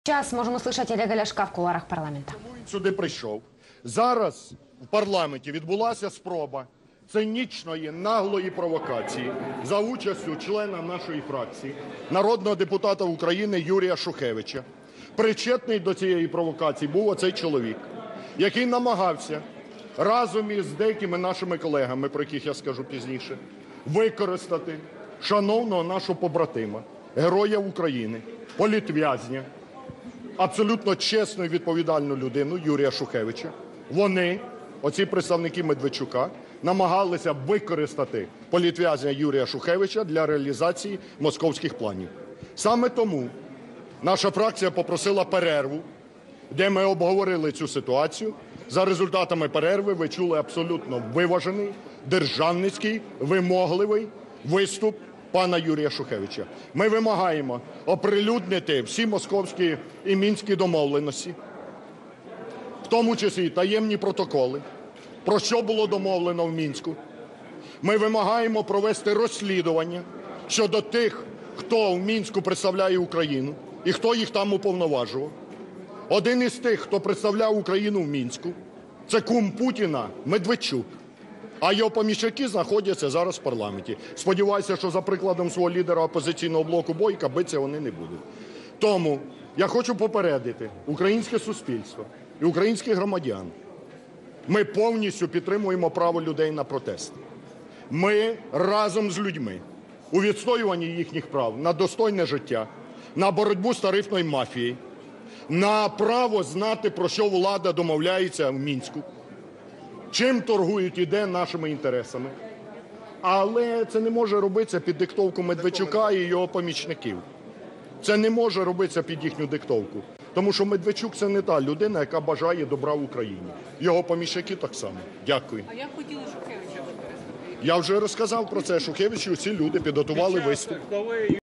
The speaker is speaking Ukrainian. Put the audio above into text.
Сейчас можем услышать Олега Ляшка в кулуарах парламента. Сюди прийшов. Зараз в парламенті відбулася спроба цинічної, наглої провокації за участю члена нашої фракції, народного депутата України Юрія Шухевича. Причетний до цієї провокації був оцей чоловік, який намагався разом із деякими нашими колегами, про яких я скажу пізніше, використати шановного нашого побратима, героя України, політв'язня, абсолютно чесну і відповідальну людину Юрія Шухевича. Вони, оці представники Медведчука, намагалися використати політв'язня Юрія Шухевича для реалізації московських планів. Саме тому наша фракція попросила перерву, де ми обговорили цю ситуацію. За результатами перерви ви чули абсолютно виважений, державницький, вимогливий виступ пана Юрія Шухевича. Ми вимагаємо оприлюднити всі московські і мінські домовленості, в тому числі таємні протоколи, про що було домовлено в Мінську. Ми вимагаємо провести розслідування щодо тих, хто в Мінську представляє Україну і хто їх там уповноважував. Один із тих, хто представляв Україну в Мінську, це кум Путіна Медведчук. А його помічники знаходяться зараз в парламенті. Сподіваюся, що за прикладом свого лідера опозиційного блоку Бойка битися вони не будуть. Тому я хочу попередити українське суспільство і українських громадян. Ми повністю підтримуємо право людей на протест. Ми разом з людьми у відстоюванні їхніх прав на достойне життя, на боротьбу з тарифною мафією, на право знати, про що влада домовляється в Мінську, чим торгують і де нашими інтересами. Але це не може робитися під диктовку Медведчука і його помічників. Це не може робитися під їхню диктовку. Тому що Медведчук – це не та людина, яка бажає добра в Україні. Його помічники так само. Дякую. А як хотіли Шухевича використати? Я вже розказав про це. Шухевичу ці люди підготували виступ.